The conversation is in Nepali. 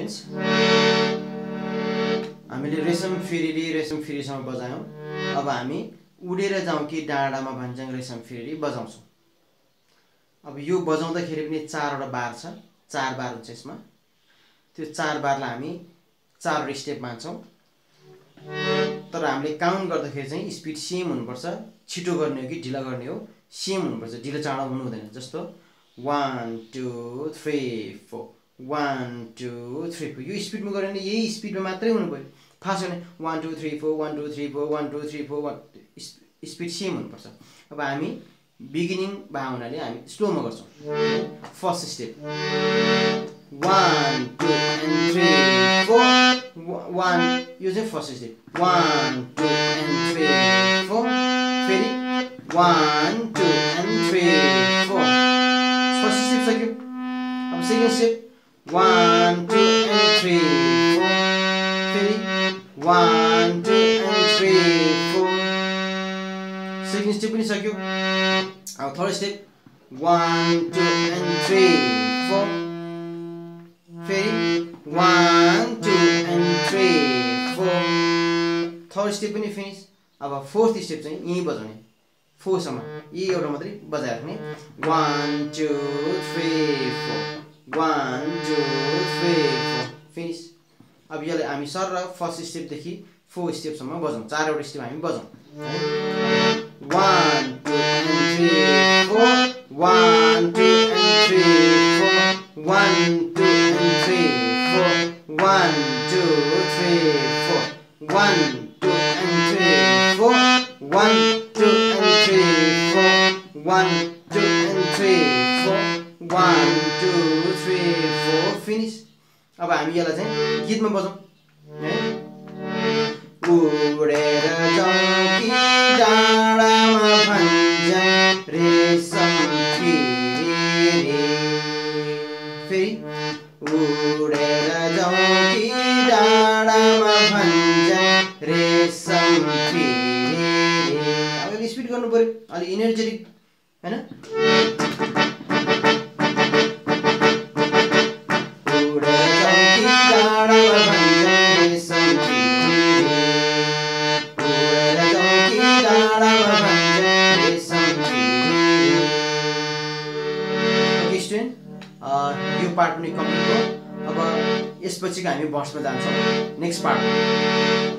स्टुडेन्ट्स हामीले रेशम फेरिसम्म बजायौं। अब हामी उडेर जाउँ कि डाँडामा भन्छौं रेशम फेरि बजाउँछौं। अब यो बजाउँदाखेरि पनि चारवटा बार छ, चार बार हुन्छ यसमा। त्यो चार बारलाई हामी चारवटा स्टेप मान्छौं। तर हामीले काउन्ट गर्दाखेरि चाहिँ स्पिड सेम हुनुपर्छ। छिटो गर्ने हो कि ढिला गर्ने हो सेम हुनुपर्छ, ढिलो चाँडो हुनु हुँदैन। जस्तो 1 2 3 4 1 2 3 4 यो स्पिडमा गऱ्यो भने यही स्पिडमा मात्रै हुनु पर्यो। फास्ट गर्ने 1 2 3 4 1 2 3 4 1 2 3 4 1 स्पिड सेम हुनुपर्छ। अब हामी बिगिनिङ भए हुनाले हामी स्लोमा गर्छौं। फर्स्ट स्टेप 1 2 and 3 4 1 यो चाहिँ फर्स्ट स्टेप 1 2 and 3 4 फेरि 1 2 and 3 4 फर्स्ट स्टेप सक्यो। अब सेकेन्ड स्टेप 1 2 and 3 4 फेरि 1 2 and 3 4 सेकेन्ड स्टेप पनि सक्यो। अब थर्ड स्टेप 1 2 and 3 4 फेरि 1 2 and 3 4 थर्ड स्टेप पनि फिनिश। अब फोर्थ स्टेप चाहिँ यही बजाउने 4 सम्म यही एउटा मात्रै बजाएर राख्ने 1 2 3 4 1 2 3 4 फिनिश। अब यसलाई हामी सर र फर्स्ट स्टेप देखि 4 स्टेप सम्म बजाउँ। चारवटा स्टेप हामी बजाउँ। 1 2 and 3 4 1 2 and 3 4 1 2 and 3 4 1 2 3 4 1 2 and 3 4 1 2 and 3 4 1 2 and 3 4 1 2 3 4 finish. अब हामी यसलाई चाहिँ गीतमा बजाउँ है। उडेर जाउँ कि डाँडामा भन्छौं रेशम फेरि फेरि उडेर जाउँ कि डाँडामा भन्छौं रेशम फेरि। अब अलि स्पिड गर्नु पर्यो, अलि एनर्जेटिक हैन। उडेर जाउँ कि डाँडामा भन्छौं रेशम फेरि उडेर जाउँ कि डाँडामा भन्छौं रेशम फेरि। ओके स्टुडेन्ट, यो पार्ट पनि कम्प्लिट हो। अब यसपछिको हामी भर्समा जान्छौँ नेक्स्ट पार्ट।